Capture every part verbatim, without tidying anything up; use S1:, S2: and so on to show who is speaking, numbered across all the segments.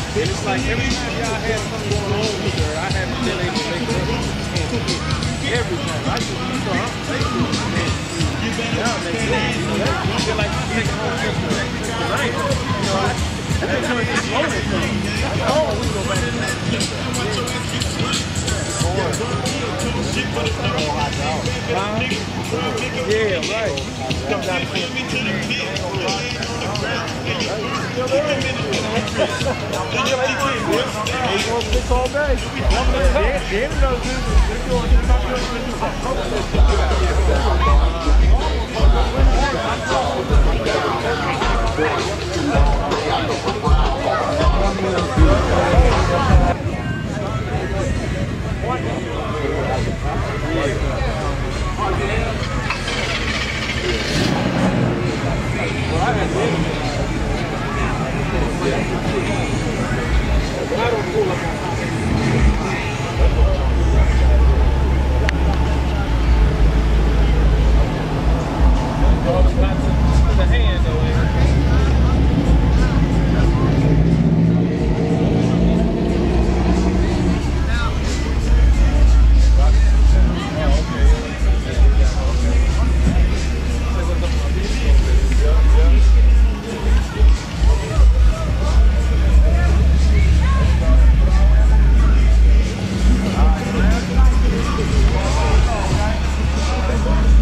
S1: And it's like every time y'all had something going on with her, I haven't been able to make it. Every time. I just, you know, I'm faithful. Now it makes sense. You know, I feel like I'm taking home just tonight. You know, I, I think I'm just loaded from. Oh, we go back to that. Huh? Yeah, right. Come down to six all day. Danny knows this.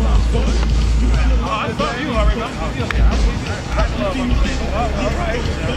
S1: All right.